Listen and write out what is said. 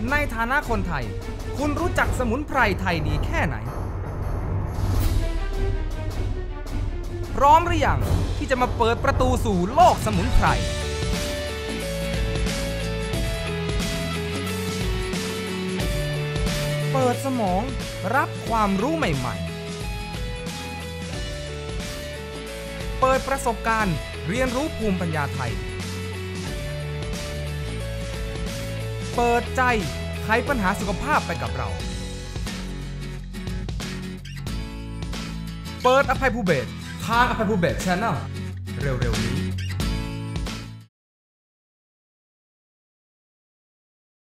ในฐานะคนไทยคุณรู้จักสมุนไพรไทยดีแค่ไหนพร้อมหรือยังที่จะมาเปิดประตูสู่โลกสมุนไพรเปิดสมองรับความรู้ใหม่ๆเปิดประสบการณ์เรียนรู้ภูมิปัญญาไทยเปิดใจไขปัญหาสุขภาพไปกับเราเปิดอภัยภูเบศทางอภัยภูเบศ Channel เร็วๆนี้